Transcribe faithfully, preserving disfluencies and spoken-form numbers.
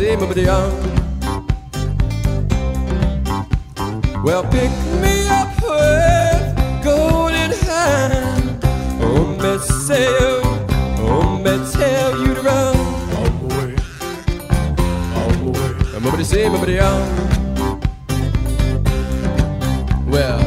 say, nobody on. Well, pick me up with golden hand. Oh, me say, oh, me tell you to run. All the way, all the way. Nobody say, nobody on. Well,